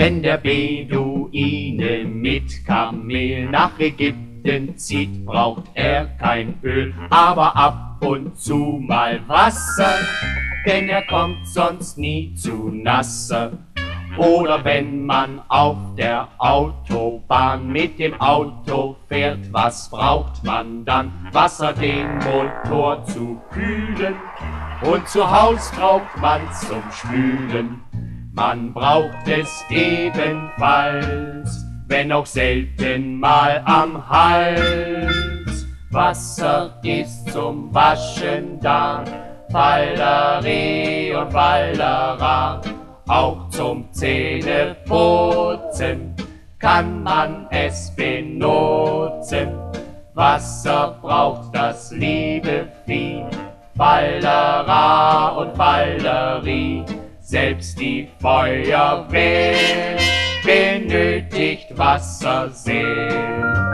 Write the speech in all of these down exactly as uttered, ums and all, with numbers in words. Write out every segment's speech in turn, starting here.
Wenn der Beduine mit Kamel nach Ägypten zieht, braucht er kein Öl, aber ab und zu mal Wasser, denn er kommt sonst nie zu Nasse. Oder wenn man auf der Autobahn mit dem Auto fährt, was braucht man dann? Wasser, den Motor zu kühlen, und zu Haus braucht man's zum Spülen. Man braucht es ebenfalls, wenn auch selten mal am Hals. Wasser ist zum Waschen da, Falleri und Fallera. Auch zum Zähneputzen kann man es benutzen. Wasser braucht das liebe Vieh, Fallera und Falleri. Selbst die Feuerwehr benötigt Wasser sehr.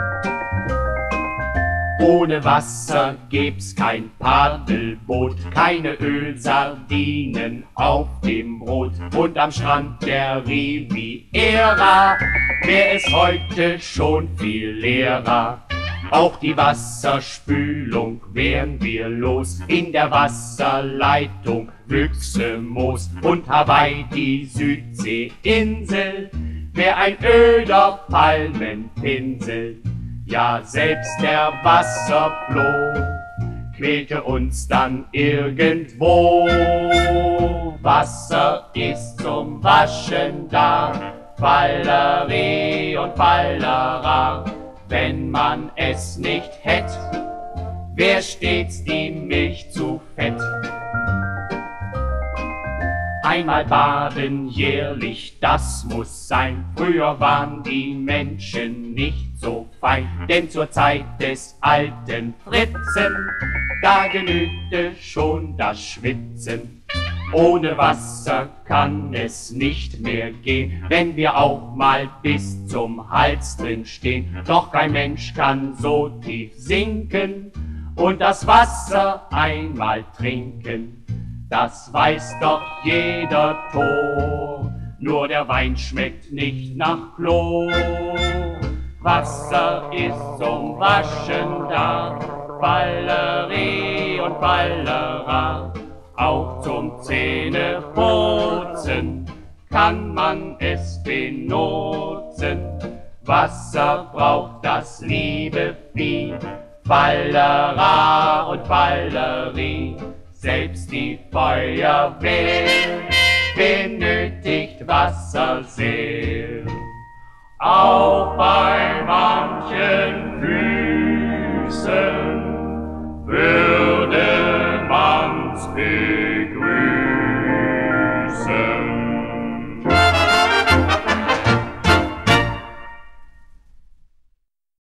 Ohne Wasser gäb's kein Paddelboot, keine Ölsardinen auf dem Brot. Und am Strand der Riviera wär es heute schon viel leerer. Auch die Wasserspülung wären wir los, in der Wasserleitung wüchse Moos. Und Hawaii, die Südseeinsel, wär ein öder Palmenpinsel. Ja, selbst der Wasserfloh quälte uns dann irgendwo. Wasser ist zum Waschen da, Falleri und Fallera. Wenn man es nicht hätt, wär stets die Milch zu fett. Einmal baden jährlich, das muss sein. Früher waren die Menschen nicht so fein, denn zur Zeit des alten Fritzen, da genügte schon das Schwitzen. Ohne Wasser kann es nicht mehr gehen, wenn wir auch mal bis zum Hals drin stehen. Doch kein Mensch kann so tief sinken und das Wasser einmal trinken. Das weiß doch jeder Tor, nur der Wein schmeckt nicht nach Chlor. Wasser ist zum Waschen da, Falleri und Fallera. Auch zum Zähneputzen kann man es benutzen. Wasser braucht das liebe Vieh, Fallera und Falleri. Selbst die Feuerwehr benötigt Wasser sehr. Auch bei manchen Füßen würde man's hören.